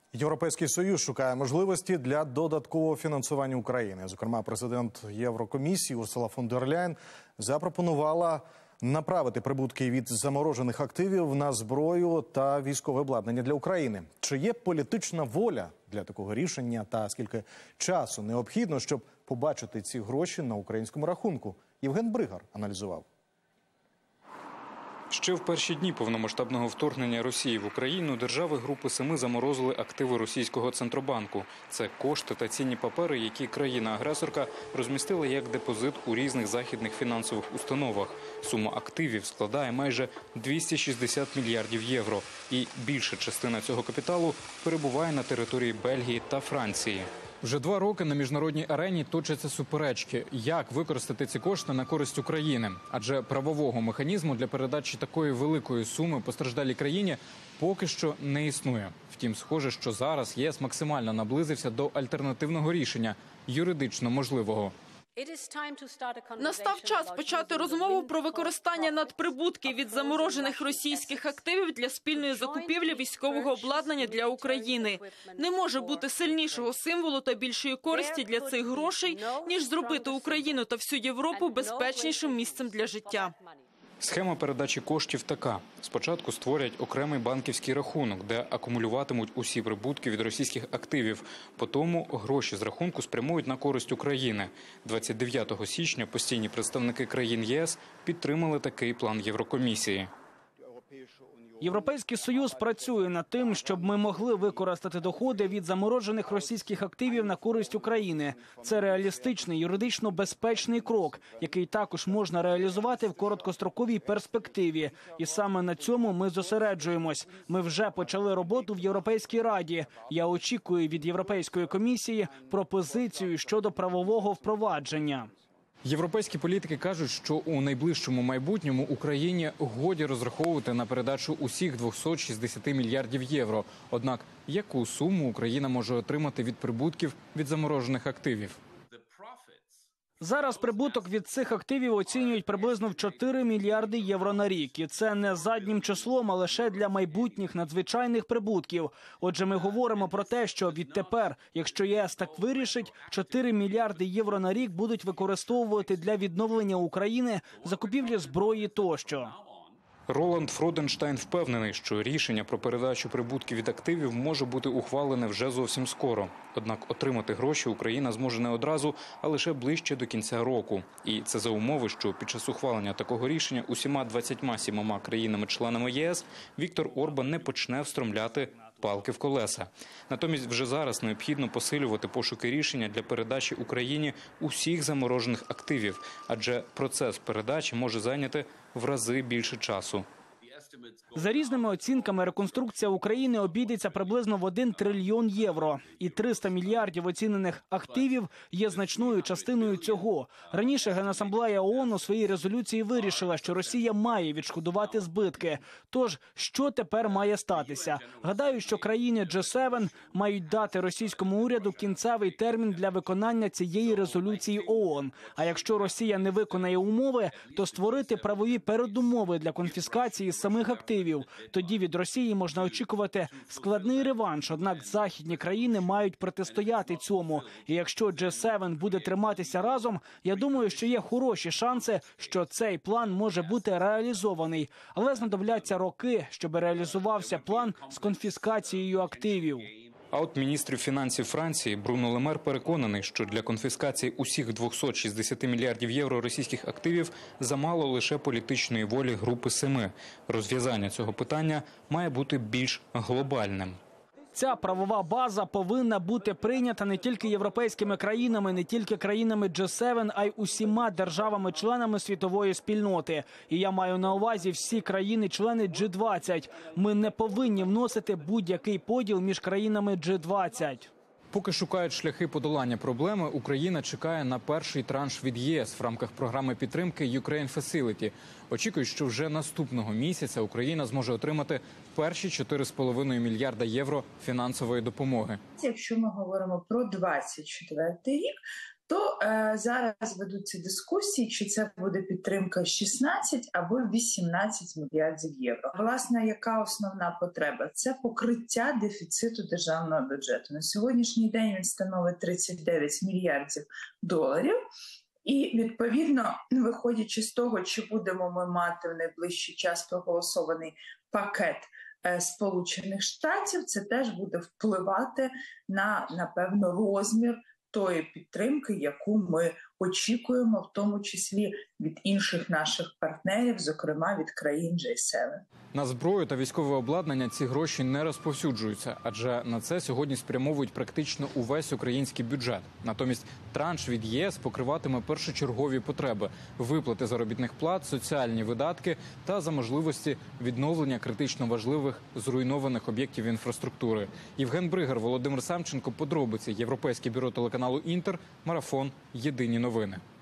Європейський Союз шукає можливості для додаткового фінансування України. Зокрема, президент Єврокомісії Урсула фон дер Ляєн запропонувала направити прибутки від заморожених активів на зброю та військове обладнання для України. Чи є політична воля для такого рішення та скільки часу необхідно, щоб побачити ці гроші на українському рахунку? Євген Бригар аналізував. Ще в перші дні повномасштабного вторгнення Росії в Україну держави Групи Семи заморозили активи російського Центробанку. Це кошти та цінні папери, які країна-агресорка розмістила як депозит у різних західних фінансових установах. Сума активів складає майже 260 мільярдів євро. І більша частина цього капіталу перебуває на території Бельгії та Франції. Вже 2 роки на міжнародній арені точаться суперечки, як використати ці кошти на користь України. Адже правового механізму для передачі такої великої суми постраждалій країні поки що не існує. Втім, схоже, що зараз ЄС максимально наблизився до альтернативного рішення – юридично можливого. Настав час почати розмову про використання надприбутків від заморожених російських активів для спільної закупівлі військового обладнання для України. Не може бути сильнішого символу та більшої користі для цих грошей, ніж зробити Україну та всю Європу безпечнішим місцем для життя. Схема передачі коштів така. Спочатку створять окремий банківський рахунок, де акумулюватимуть усі прибутки від російських активів. Потім гроші з рахунку спрямують на користь України. 29 січня постійні представники країн ЄС підтримали такий план Єврокомісії. Європейський Союз працює над тим, щоб ми могли використати доходи від заморожених російських активів на користь України. Це реалістичний, юридично безпечний крок, який також можна реалізувати в короткостроковій перспективі. І саме на цьому ми зосереджуємось. Ми вже почали роботу в Європейській Раді. Я очікую від Європейської комісії пропозицію щодо правового впровадження. Європейські політики кажуть, що у найближчому майбутньому Україні годі розраховувати на передачу усіх 260 мільярдів євро. Однак, яку суму Україна може отримати від прибутків від заморожених активів? Зараз прибуток від цих активів оцінюють приблизно в 4 мільярди євро на рік. І це не заднім числом, а лише для майбутніх надзвичайних прибутків. Отже, ми говоримо про те, що відтепер, якщо ЄС так вирішить, 4 мільярди євро на рік будуть використовувати для відновлення України, закупівлі зброї тощо. Роланд Фроденштайн впевнений, що рішення про передачу прибутків від активів може бути ухвалене вже зовсім скоро. Однак отримати гроші Україна зможе не одразу, а лише ближче до кінця року. І це за умови, що під час ухвалення такого рішення усіма 27 країнами-членами ЄС Віктор Орбан не почне встромляти палки в колеса. Натомість вже зараз необхідно посилювати пошуки рішення для передачі Україні усіх заморожених активів, адже процес передачі може зайняти в рази більше часу. За різними оцінками, реконструкція України обійдеться приблизно в 1 трильйон євро. І 300 мільярдів оцінених активів є значною частиною цього. Раніше Генасамблея ООН у своїй резолюції вирішила, що Росія має відшкодувати збитки. Тож, що тепер має статися? Гадаю, що країни G7 мають дати російському уряду кінцевий термін для виконання цієї резолюції ООН. А якщо Росія не виконає умови, то створити правові передумови для конфіскації самих активів. Тоді від Росії можна очікувати складний реванш, однак західні країни мають протистояти цьому. І якщо G7 буде триматися разом, я думаю, що є хороші шанси, що цей план може бути реалізований. Але знадобляться роки, щоб реалізувався план з конфіскацією активів. А от міністр фінансів Франції Бруно Ле Мер переконаний, що для конфіскації усіх 260 мільярдів євро російських активів замало лише політичної волі Групи Семи. Розв'язання цього питання має бути більш глобальним. Ця правова база повинна бути прийнята не тільки європейськими країнами, не тільки країнами G7, а й усіма державами-членами світової спільноти. І я маю на увазі всі країни-члени G20. Ми не повинні вносити будь-який поділ між країнами G20. Поки шукають шляхи подолання проблеми, Україна чекає на перший транш від ЄС в рамках програми підтримки Ukraine Facility. Очікують, що вже наступного місяця Україна зможе отримати перші 4,5 мільярда євро фінансової допомоги. Якщо ми говоримо про 24 рік, то зараз ведуться дискусії, чи це буде підтримка 16 або 18 мільярдів євро. Власне, яка основна потреба? Це покриття дефіциту державного бюджету. На сьогоднішній день він становить 39 мільярдів доларів. І, відповідно, виходячи з того, чи будемо ми мати в найближчий час проголосований пакет Сполучених Штатів, це теж буде впливати на, напевно, розмір тої підтримки, яку ми очікуємо, в тому числі від інших наших партнерів, зокрема від країн G7. На зброю та військове обладнання ці гроші не розповсюджуються, адже на це сьогодні спрямовують практично увесь український бюджет. Натомість транш від ЄС покриватиме першочергові потреби – виплати заробітних плат, соціальні видатки та, за можливості, відновлення критично важливих зруйнованих об'єктів інфраструктури. Євген Бригар, Володимир Самченко. Подробиці. Європейське бюро телеканалу «Інтер». Марафон. Єдині новини.